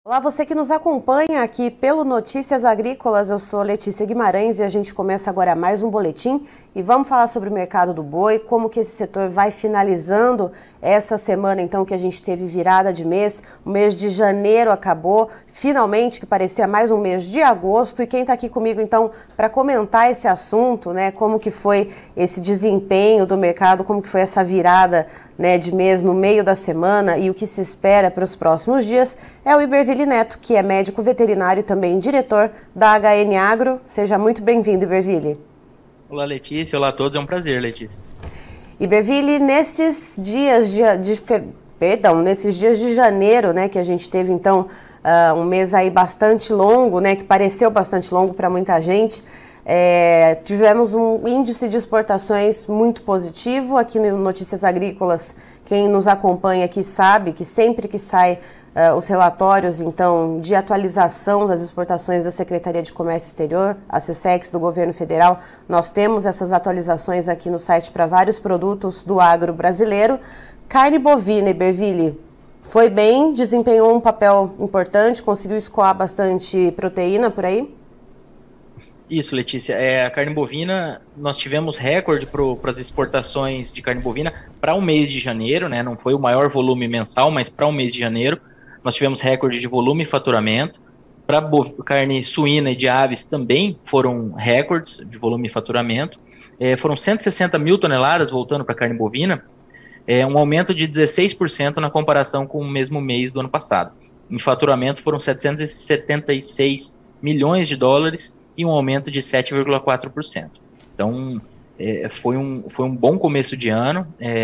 Olá, você que nos acompanha aqui pelo Notícias Agrícolas, eu sou Letícia Guimarães e a gente começa agora mais um boletim e vamos falar sobre o mercado do boi, como que esse setor vai finalizando essa semana então que a gente teve virada de mês, o mês de janeiro acabou, finalmente que parecia mais um mês de agosto, e quem está aqui comigo então para comentar esse assunto, né, como que foi esse desempenho do mercado, como que foi essa virada, né, de mês no meio da semana e o que se espera para os próximos dias, é o Iberville Neto, que é médico veterinário e também diretor da HN Agro. Seja muito bem-vindo, Iberville. Olá, Letícia. Olá a todos. É um prazer, Letícia. Iberville, nesses dias nesses dias de janeiro, né, que a gente teve então um mês aí bastante longo, né, que pareceu bastante longo para muita gente, tivemos um índice de exportações muito positivo. Aqui no Notícias Agrícolas, quem nos acompanha aqui sabe que sempre que sai os relatórios então de atualização das exportações da Secretaria de Comércio Exterior, a SECEX do Governo Federal, nós temos essas atualizações aqui no site para vários produtos do agro brasileiro. Carne bovina, Iberville, foi bem, desempenhou um papel importante, conseguiu escoar bastante proteína por aí? Isso, Letícia. A carne bovina, nós tivemos recorde para as exportações de carne bovina para o mês de janeiro, né? Não foi o maior volume mensal, mas para o mês de janeiro nós tivemos recorde de volume e faturamento. Para carne suína e de aves também foram recordes de volume e faturamento. Foram 160 mil toneladas, voltando para a carne bovina, um aumento de 16% na comparação com o mesmo mês do ano passado. Em faturamento foram 776 milhões de dólares e um aumento de 7,4%. Então, foi um bom começo de ano,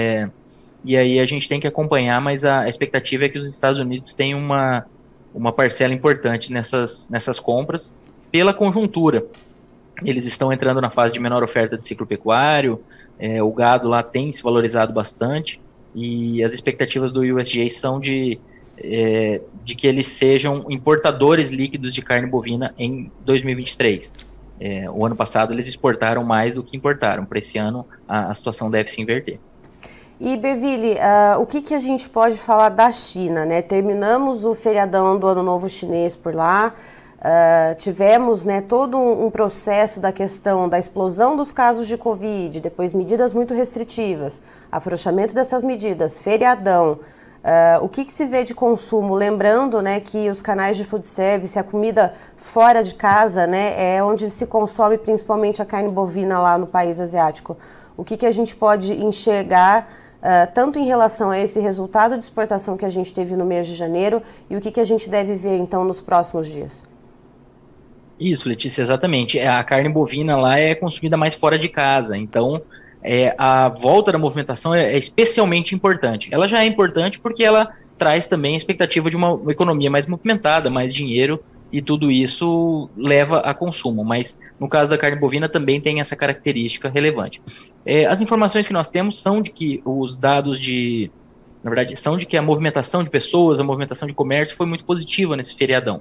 e aí a gente tem que acompanhar, mas a expectativa é que os Estados Unidos tenham uma parcela importante nessas compras pela conjuntura. Eles estão entrando na fase de menor oferta de ciclo pecuário, o gado lá tem se valorizado bastante, e as expectativas do USDA são de que eles sejam importadores líquidos de carne bovina em 2023. O ano passado eles exportaram mais do que importaram. Para esse ano a situação deve se inverter. E, Iberville, o que a gente pode falar da China, né? Terminamos o feriadão do Ano Novo Chinês por lá, tivemos, né, todo um processo da questão da explosão dos casos de Covid, depois medidas muito restritivas, afrouxamento dessas medidas, feriadão. O que se vê de consumo? Lembrando, né, que os canais de food service, a comida fora de casa, né, é onde se consome principalmente a carne bovina lá no país asiático. O que a gente pode enxergar, tanto em relação a esse resultado de exportação que a gente teve no mês de janeiro e o que a gente deve ver então nos próximos dias? Isso, Letícia, exatamente. A carne bovina lá é consumida mais fora de casa, então a volta da movimentação é especialmente importante. Ela já é importante porque ela traz também a expectativa de uma economia mais movimentada, mais dinheiro, e tudo isso leva a consumo. Mas no caso da carne bovina também tem essa característica relevante. As informações que nós temos são de que os dados na verdade, são de que a movimentação de pessoas, a movimentação de comércio foi muito positiva nesse feriadão.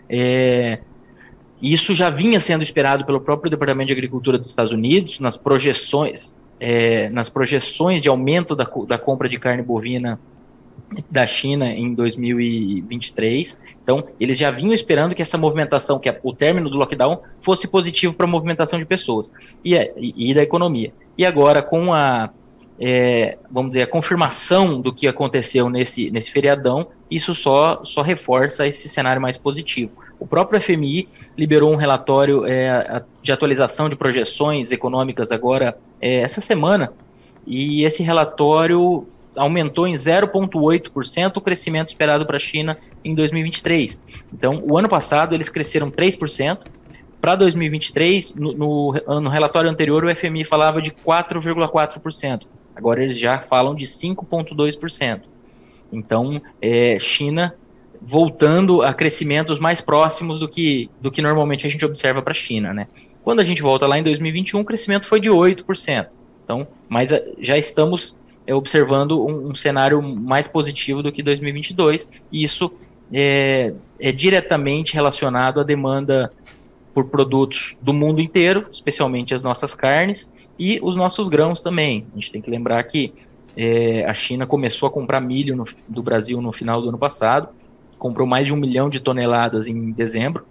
Isso já vinha sendo esperado pelo próprio Departamento de Agricultura dos Estados Unidos, nas projeções de aumento da compra de carne bovina da China em 2023. Então, eles já vinham esperando que essa movimentação, que o término do lockdown, fosse positivo para a movimentação de pessoas e da economia. E agora, com vamos dizer, a confirmação do que aconteceu nesse feriadão, isso só reforça esse cenário mais positivo. O próprio FMI liberou um relatório de atualização de projeções econômicas agora essa semana, e esse relatório aumentou em 0,8% o crescimento esperado para a China em 2023. Então, o ano passado eles cresceram 3%. Para 2023, no relatório anterior, o FMI falava de 4,4%. Agora eles já falam de 5,2%. Então, China voltando a crescimentos mais próximos do que normalmente a gente observa para a China, né? Quando a gente volta lá em 2021, o crescimento foi de 8%. Então, mas já estamos observando um cenário mais positivo do que 2022, e isso é diretamente relacionado à demanda por produtos do mundo inteiro, especialmente as nossas carnes e os nossos grãos também. A gente tem que lembrar que a China começou a comprar milho do Brasil no final do ano passado, comprou mais de 1 milhão de toneladas em dezembro,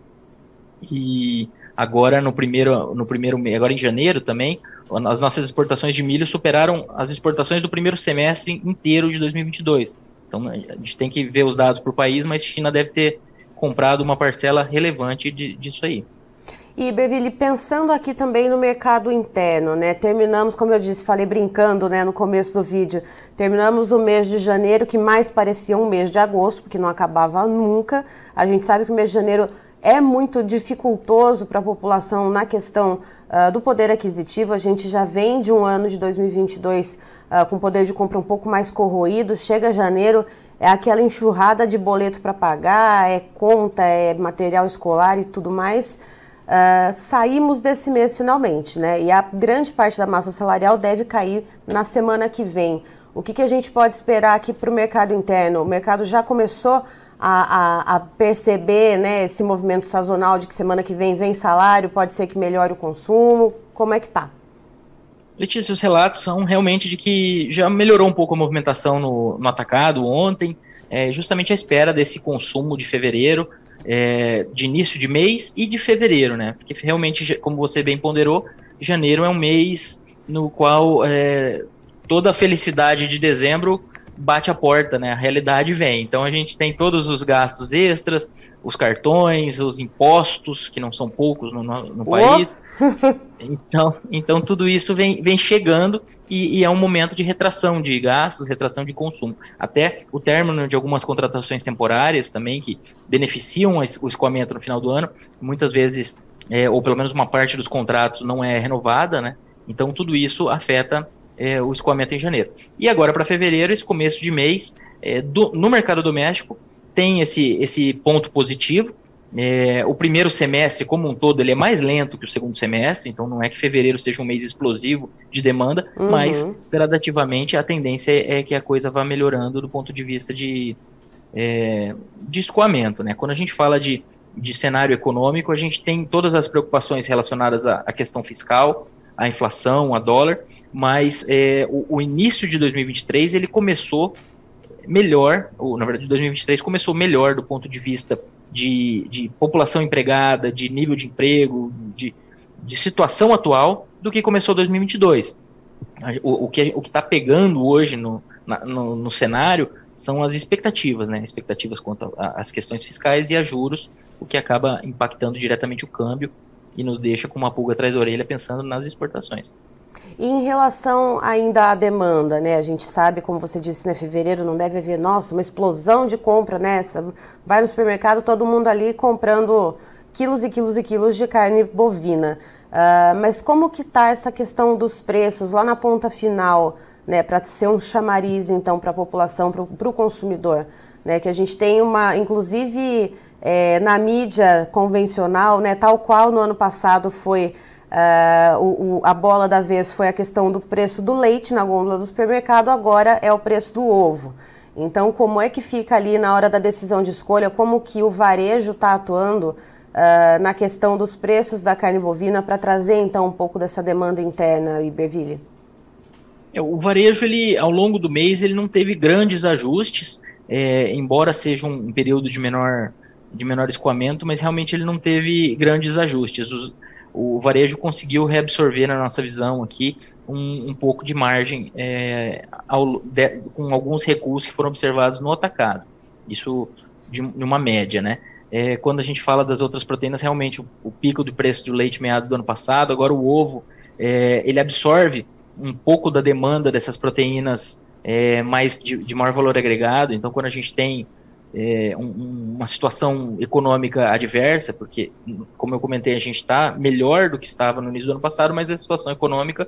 e agora no primeiro mês, agora em janeiro também, as nossas exportações de milho superaram as exportações do primeiro semestre inteiro de 2022. Então, a gente tem que ver os dados por país, mas a China deve ter comprado uma parcela relevante disso aí. E, Bervilli, pensando aqui também no mercado interno, né? Terminamos, como eu disse, falei brincando, né, no começo do vídeo, terminamos o mês de janeiro, que mais parecia um mês de agosto, porque não acabava nunca. A gente sabe que o mês de janeiro é muito dificultoso para a população na questão do poder aquisitivo. A gente já vem de um ano de 2022 com poder de compra um pouco mais corroído. Chega janeiro, é aquela enxurrada de boleto para pagar, é conta, é material escolar e tudo mais. Saímos desse mês finalmente, né? E a grande parte da massa salarial deve cair na semana que vem. O que a gente pode esperar aqui para o mercado interno? O mercado já começou a perceber, né, esse movimento sazonal de que semana que vem salário, pode ser que melhore o consumo. Como é que tá? Letícia, os relatos são realmente de que já melhorou um pouco a movimentação no atacado ontem, justamente à espera desse consumo de fevereiro, de início de mês e de fevereiro, né? Porque realmente, como você bem ponderou, janeiro é um mês no qual toda a felicidade de dezembro bate a porta, né? A realidade vem. Então a gente tem todos os gastos extras, os cartões, os impostos, que não são poucos no país. Então tudo isso vem chegando e é um momento de retração de gastos, retração de consumo. Até o término de algumas contratações temporárias também, que beneficiam o escoamento no final do ano, muitas vezes, ou pelo menos uma parte dos contratos não é renovada, né? Então tudo isso afeta o escoamento em janeiro. E agora para fevereiro, esse começo de mês, no mercado doméstico, tem esse ponto positivo. O primeiro semestre, como um todo, ele é mais lento que o segundo semestre, então não é que fevereiro seja um mês explosivo de demanda, mas gradativamente a tendência é que a coisa vá melhorando do ponto de vista de escoamento, né? Quando a gente fala de cenário econômico, a gente tem todas as preocupações relacionadas à questão fiscal, à inflação, a dólar, mas o início de 2023 ele começou melhor, na verdade 2023 começou melhor do ponto de vista de população empregada, de nível de emprego, de situação atual, do que começou 2022. O que está pegando hoje no cenário são as expectativas, né? Expectativas quanto às questões fiscais e a juros, o que acaba impactando diretamente o câmbio e nos deixa com uma pulga atrás da orelha pensando nas exportações. E em relação ainda à demanda, né? A gente sabe, como você disse, né, fevereiro não deve haver, nossa, uma explosão de compra nessa. Vai no supermercado, todo mundo ali comprando quilos e quilos e quilos de carne bovina. Mas como que está essa questão dos preços lá na ponta final, né? Para ser um chamariz, então, para a população, para o consumidor, né? Que a gente tem inclusive, na mídia convencional, né? Tal qual no ano passado foi... a bola da vez foi a questão do preço do leite na gôndola do supermercado, agora é o preço do ovo. Então, como é que fica ali na hora da decisão de escolha, como que o varejo está atuando na questão dos preços da carne bovina para trazer, então, um pouco dessa demanda interna, Bervilli? O varejo, ele, ao longo do mês, ele não teve grandes ajustes, embora seja um período de menor escoamento, mas realmente ele não teve grandes ajustes. O varejo conseguiu reabsorver, na nossa visão aqui, um pouco de margem com alguns recuos que foram observados no atacado. Isso de uma média, né? Quando a gente fala das outras proteínas, realmente o pico do preço do leite meados do ano passado, agora o ovo, ele absorve um pouco da demanda dessas proteínas mais de maior valor agregado. Então, quando a gente tem uma situação econômica adversa, porque, como eu comentei, a gente está melhor do que estava no início do ano passado, mas a situação econômica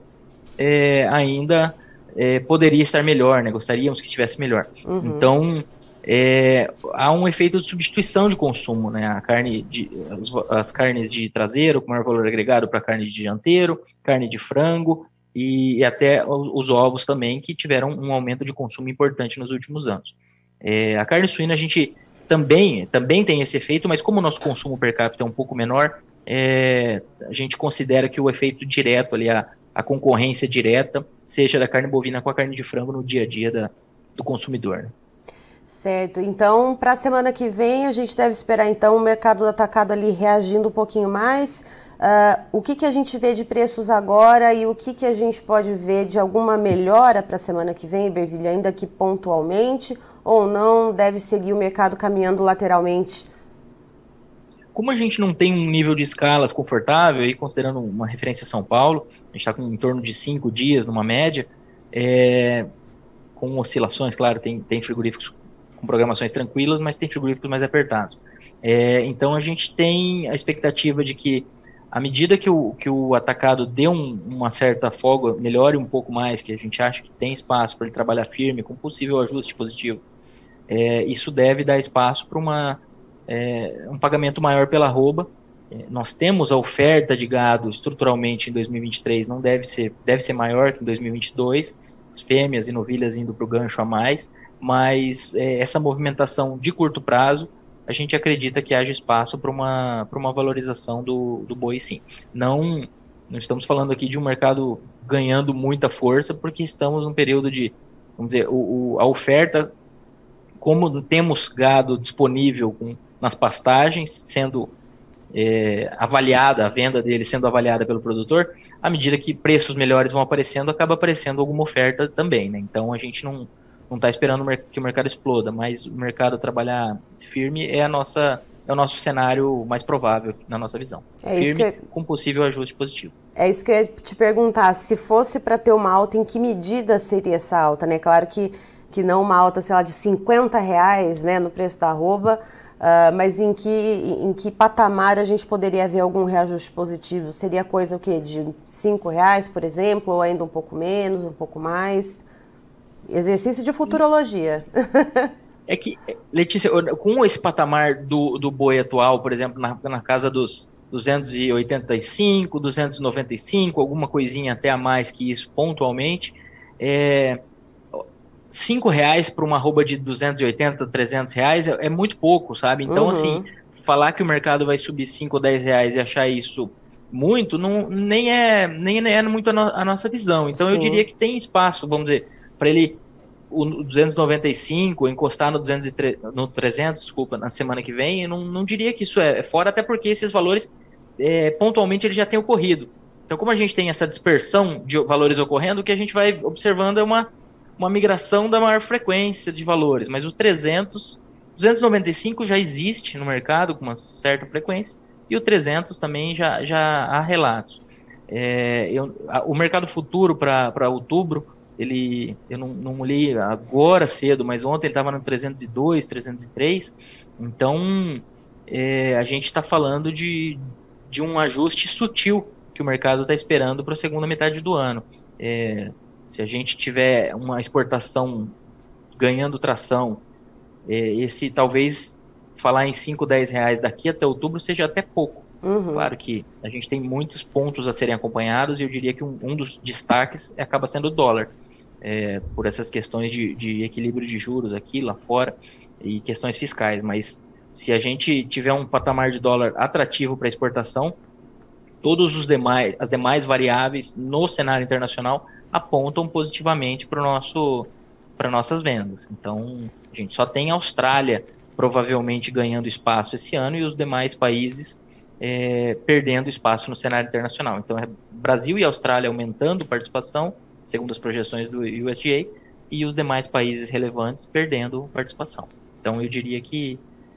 ainda poderia estar melhor, né? Gostaríamos que estivesse melhor. Então, há um efeito de substituição de consumo, né? As carnes de traseiro com maior valor agregado para carne de dianteiro, carne de frango e até os ovos também, que tiveram um aumento de consumo importante nos últimos anos. A carne suína a gente também tem esse efeito, mas como o nosso consumo per capita é um pouco menor, a gente considera que o efeito direto ali, a concorrência direta, seja da carne bovina com a carne de frango no dia a dia do consumidor, né? Certo, então para a semana que vem a gente deve esperar então o mercado do atacado ali reagindo um pouquinho mais. O que a gente vê de preços agora e o que a gente pode ver de alguma melhora para a semana que vem, Iberville, ainda que pontualmente, ou não deve seguir o mercado caminhando lateralmente? Como a gente não tem um nível de escalas confortável, e considerando uma referência São Paulo, a gente está com em torno de 5 dias numa média, com oscilações, claro, tem frigoríficos com programações tranquilas, mas tem frigoríficos mais apertados. Então a gente tem a expectativa de que, à medida que o atacado dê uma certa folga, melhore um pouco mais, que a gente acha que tem espaço para ele trabalhar firme, com possível ajuste positivo, isso deve dar espaço para um pagamento maior pela arroba. Nós temos a oferta de gado estruturalmente em 2023, deve ser maior que em 2022, as fêmeas e novilhas indo para o gancho a mais, mas essa movimentação de curto prazo, a gente acredita que haja espaço para uma valorização do boi, sim. Não estamos falando aqui de um mercado ganhando muita força, porque estamos num período de, vamos dizer, a oferta, como temos gado disponível nas pastagens, sendo avaliada, a venda dele sendo avaliada pelo produtor, à medida que preços melhores vão aparecendo, acaba aparecendo alguma oferta também, né? Então a gente não está esperando que o mercado exploda, mas o mercado trabalhar firme é o nosso cenário mais provável na nossa visão. Firme, com possível ajuste positivo. É isso que eu ia te perguntar, se fosse para ter uma alta, em que medida seria essa alta, né? Claro que não uma alta, sei lá, de R$50, né, no preço da arroba, mas em que patamar a gente poderia ver algum reajuste positivo? Seria coisa o quê? De R$5, por exemplo, ou ainda um pouco menos, um pouco mais? Exercício de futurologia. É que, Letícia, com esse patamar do boi atual, por exemplo, na casa dos 285, 295, alguma coisinha até a mais que isso pontualmente, R$5 para uma arroba de 280, R$300 é muito pouco, sabe? Então, assim, falar que o mercado vai subir 5 ou 10 reais e achar isso muito, nem é muito a nossa visão. Então, sim, eu diria que tem espaço, vamos dizer, para ele, o 295, encostar no 300, desculpa, na semana que vem, eu não diria que isso é fora, até porque esses valores, pontualmente, eles já têm ocorrido. Então, como a gente tem essa dispersão de valores ocorrendo, o que a gente vai observando é uma migração da maior frequência de valores, mas os 295 já existe no mercado com uma certa frequência, e o 300 também já há relatos. O mercado futuro para outubro, eu não li agora cedo, mas ontem ele estava no 302, 303, então a gente está falando de um ajuste sutil que o mercado está esperando para a segunda metade do ano. Se a gente tiver uma exportação ganhando tração, talvez falar em 5, 10 reais daqui até outubro seja até pouco. Claro que a gente tem muitos pontos a serem acompanhados, e eu diria que um dos destaques acaba sendo o dólar, por essas questões de equilíbrio de juros aqui, lá fora, e questões fiscais. Mas se a gente tiver um patamar de dólar atrativo para exportação, as demais variáveis no cenário internacional apontam positivamente para nossas vendas. Então, a gente só tem a Austrália provavelmente ganhando espaço esse ano, e os demais países perdendo espaço no cenário internacional. Então, Brasil e Austrália aumentando participação, segundo as projeções do USDA, e os demais países relevantes perdendo participação. Então, eu diria que,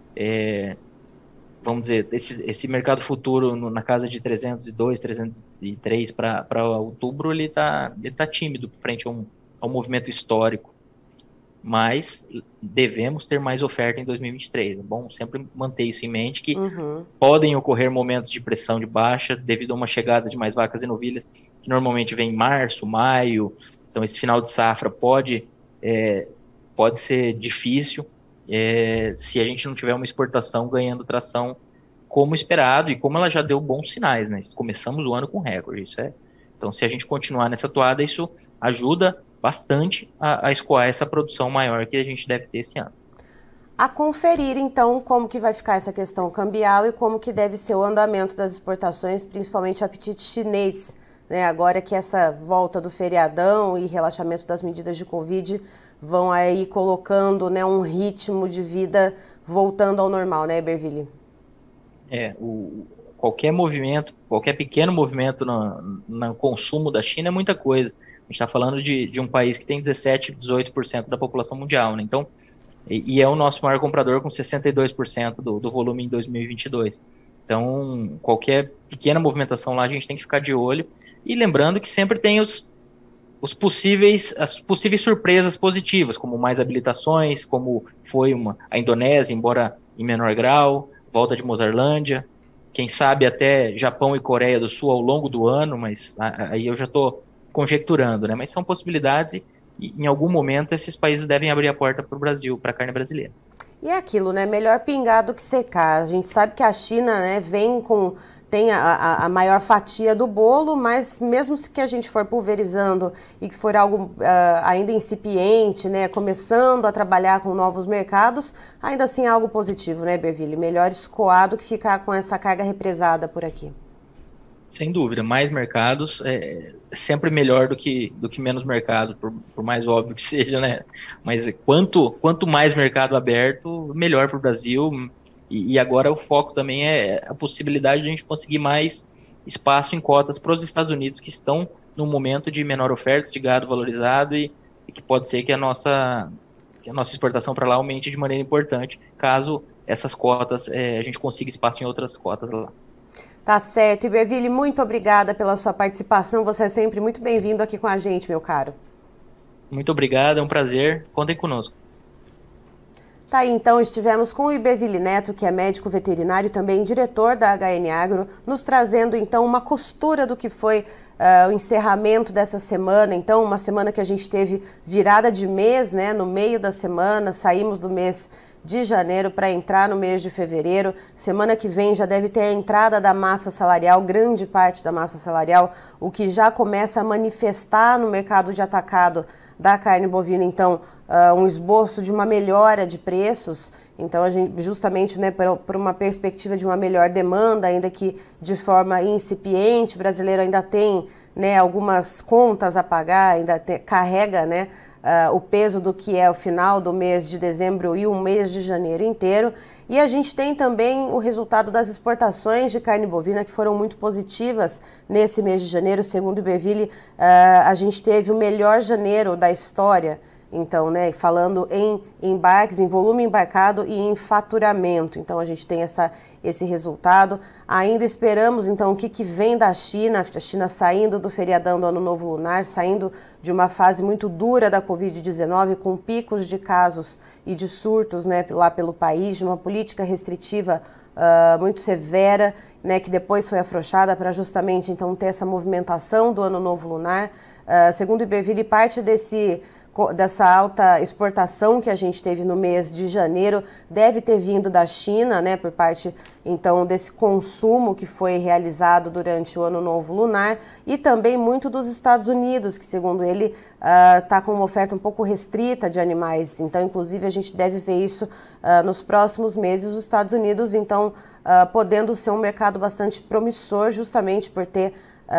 vamos dizer, esse mercado futuro na casa de 302, 303 para outubro, ele tá tímido frente ao movimento histórico, mas devemos ter mais oferta em 2023. É bom sempre manter isso em mente, que podem ocorrer momentos de pressão de baixa devido a uma chegada de mais vacas e novilhas, que normalmente vem em março, maio. Então esse final de safra pode ser difícil se a gente não tiver uma exportação ganhando tração como esperado, e como ela já deu bons sinais, né? Começamos o ano com recorde, Então, se a gente continuar nessa toada, isso ajuda bastante a escoar essa produção maior que a gente deve ter esse ano. A conferir, então, como que vai ficar essa questão cambial e como que deve ser o andamento das exportações, principalmente o apetite chinês, né? Agora que essa volta do feriadão e relaxamento das medidas de Covid vão aí colocando, né, um ritmo de vida voltando ao normal, né, Iberville? Qualquer movimento, qualquer pequeno movimento no consumo da China é muita coisa. A gente está falando de um país que tem 17, 18% da população mundial, né? Então, e é o nosso maior comprador com 62% do volume em 2022. Então, qualquer pequena movimentação lá a gente tem que ficar de olho. E lembrando que sempre tem as possíveis surpresas positivas, como mais habilitações, como foi a Indonésia, embora em menor grau, volta de Mozarlândia, quem sabe até Japão e Coreia do Sul ao longo do ano, mas aí eu já estou conjecturando, né? Mas são possibilidades e em algum momento esses países devem abrir a porta para o Brasil, para a carne brasileira. E é aquilo, né? Melhor pingar do que secar. A gente sabe que a China, né, tem a maior fatia do bolo, mas mesmo que a gente for pulverizando e que for algo ainda incipiente, né, começando a trabalhar com novos mercados, ainda assim é algo positivo, né, Iberville? Melhor escoar do que ficar com essa carga represada por aqui. Sem dúvida, mais mercados é sempre melhor do que menos mercado, por mais óbvio que seja, né? Mas quanto mais mercado aberto, melhor para o Brasil. E agora o foco também é a possibilidade de a gente conseguir mais espaço em cotas para os Estados Unidos, que estão num momento de menor oferta de gado valorizado e que pode ser que a nossa exportação para lá aumente de maneira importante, caso essas cotas, a gente consiga espaço em outras cotas lá. Tá certo. Iberville, muito obrigada pela sua participação. Você é sempre muito bem-vindo aqui com a gente, meu caro. Muito obrigado, é um prazer. Contem conosco. Tá aí, então, estivemos com o Iberville Neto, que é médico veterinário e também diretor da HN Agro, nos trazendo, então, uma costura do que foi o encerramento dessa semana. Então, uma semana que a gente teve virada de mês, né, no meio da semana, saímos do mês de janeiro para entrar no mês de fevereiro. Semana que vem já deve ter a entrada da massa salarial, grande parte da massa salarial, o que já começa a manifestar no mercado de atacado da carne bovina, então, um esboço de uma melhora de preços. Então, a gente, justamente, né, por uma perspectiva de uma melhor demanda, ainda que de forma incipiente, o brasileiro ainda tem, né, algumas contas a pagar, ainda carrega, né, o peso do que é o final do mês de dezembro e o mês de janeiro inteiro. E a gente tem também o resultado das exportações de carne bovina, que foram muito positivas nesse mês de janeiro. Segundo o Iberville, a gente teve o melhor janeiro da história. Então, né, falando em embarques, em volume embarcado e em faturamento. Então, a gente tem esse resultado. Ainda esperamos, então, o que vem da China, a China saindo do feriadão do Ano Novo Lunar, saindo de uma fase muito dura da Covid-19, com picos de casos e de surtos, né, lá pelo país, de uma política restritiva muito severa, né, que depois foi afrouxada para justamente, então, ter essa movimentação do Ano Novo Lunar. Segundo o Iberville, parte dessa alta exportação que a gente teve no mês de janeiro deve ter vindo da China, né, por parte, então, desse consumo que foi realizado durante o Ano Novo Lunar, e também muito dos Estados Unidos, que, segundo ele, está com uma oferta um pouco restrita de animais. Então, inclusive, a gente deve ver isso nos próximos meses, os Estados Unidos, então, podendo ser um mercado bastante promissor, justamente por ter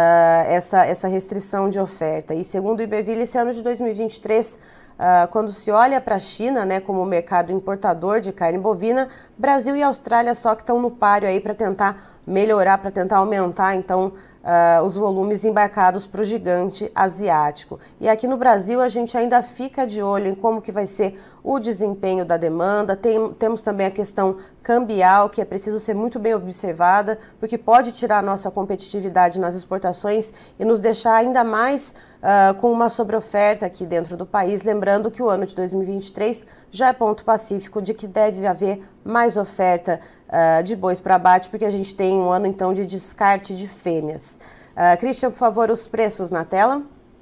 essa restrição de oferta. E segundo o Iberville, esse ano de 2023, quando se olha para a China, né, como mercado importador de carne bovina, Brasil e Austrália só que estão no páreo aí para tentar melhorar, para tentar aumentar, então, os volumes embarcados para o gigante asiático. E aqui no Brasil a gente ainda fica de olho em como que vai ser o desempenho da demanda. Temos também a questão cambial, que é preciso ser muito bem observada, porque pode tirar a nossa competitividade nas exportações e nos deixar ainda mais com uma sobreoferta aqui dentro do país. Lembrando que o ano de 2023 já é ponto pacífico de que deve haver mais oferta de bois para abate, porque a gente tem um ano, então, de descarte de fêmeas. Christian, por favor, os preços na tela.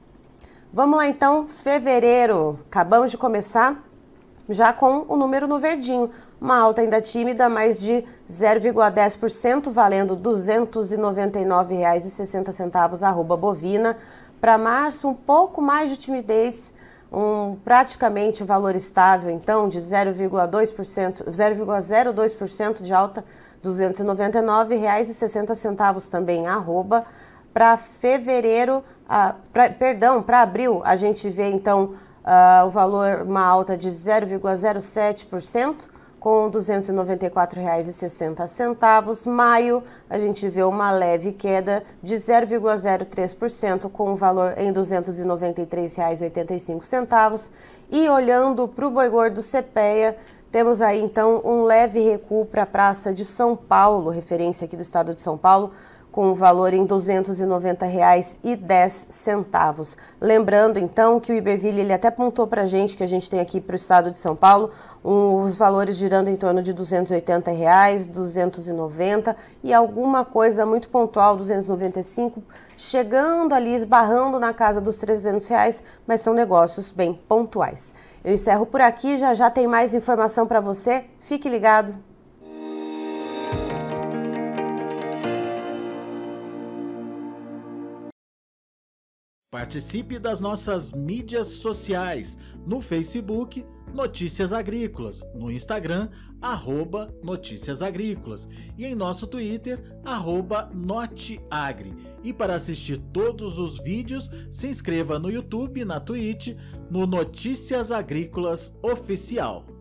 Vamos lá, então, fevereiro. Acabamos de começar já com o número no verdinho. Uma alta ainda tímida, mais de 0,10%, valendo R$ 299,60 arroba bovina. Para março, um pouco mais de timidez, praticamente valor estável, então, de 0,02% de alta, R$ 299,60 também, arroba. Para fevereiro, para abril, a gente vê, então, o valor, uma alta de 0,07%, com R$ 294,60. Maio, a gente vê uma leve queda de 0,03%, com o valor em R$ 293,85. E olhando para o boi gordo CPEA, temos aí então um leve recuo para a Praça de São Paulo, referência aqui do estado de São Paulo, com o valor em R$ 290,10. Lembrando, então, que o Iberville, ele até apontou para a gente, que a gente tem aqui para o estado de São Paulo, os valores girando em torno de R$ 280, R$ 290 e alguma coisa muito pontual, R$ 295, chegando ali, esbarrando na casa dos R$ 300, mas são negócios bem pontuais. Eu encerro por aqui, já tem mais informação para você, fique ligado. Participe das nossas mídias sociais, no Facebook, Notícias Agrícolas, no Instagram, @Notícias Agrícolas e em nosso Twitter, @Noteagri. E para assistir todos os vídeos, se inscreva no YouTube, na Twitch, no Notícias Agrícolas Oficial.